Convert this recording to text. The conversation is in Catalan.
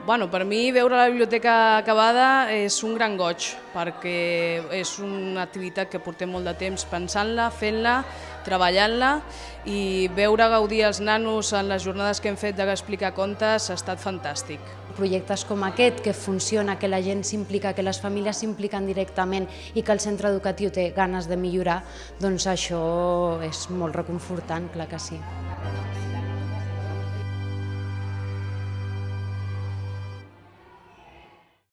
Bueno, per mi veure la biblioteca acabada és un gran goig, perquè és una activitat que portem molt de temps pensant-la, fent-la, treballant-la, i veure gaudir els nanos en les jornades que hem fet d'explicar contes ha estat fantàstic. Projectes com aquest, que funciona, que la gent s'implica, que les famílies s'impliquen directament i que el centre educatiu té ganes de millorar, doncs això és molt reconfortant, clar que sí.